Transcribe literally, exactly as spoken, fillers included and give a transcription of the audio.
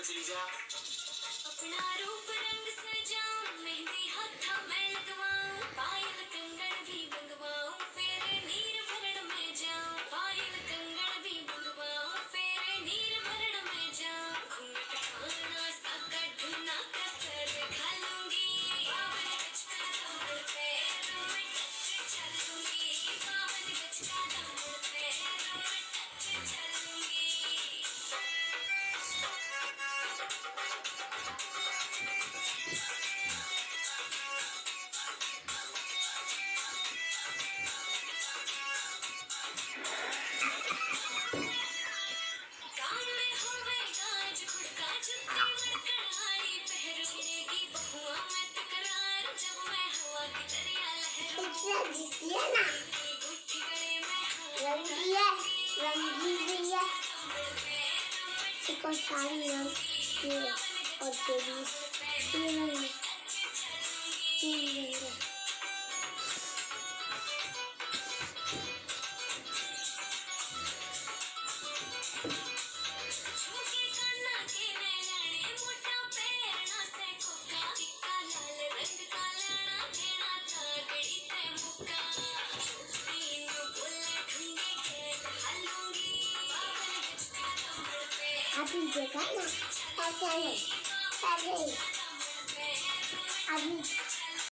चली जा। अपना रूप रंग सजाऊं, मेहंदी हाथा मैं लगवाऊं, पायल कंगन भी मंगवाऊं, फेरे नीर भरण में जाऊं, पायल कंगन भी मंगवाऊं, फेरे नीर भरण में जाऊं, घूंघट खाना साका ढूंढना कसर खा लूंगी, बावन गज का दामन पैरों में टच चलूंगी, बावन गज का दामन पैरों में टच चलूंगी। कान में होवे गाज खुड़का जुत्ती मड़कड़ाई पहरूंगी बहुआ मैं तकरार जब मैं हवा की दरिया लहरों गुट्ठी गले में रंगी है, रंगी भी है, इसको सारी रंग ये और तेरी ये रंग ये रंग झुमके कान्हा के नैलाने मोटा पैरना से कोका टिक्का लाल रंग का लाना घेरा तागड़ी ते मुक्का तीन बोले ढूंढे खेत हलूंगी बावन गज का दामन पे अभी देखा ना ऐसा है, अरे अभी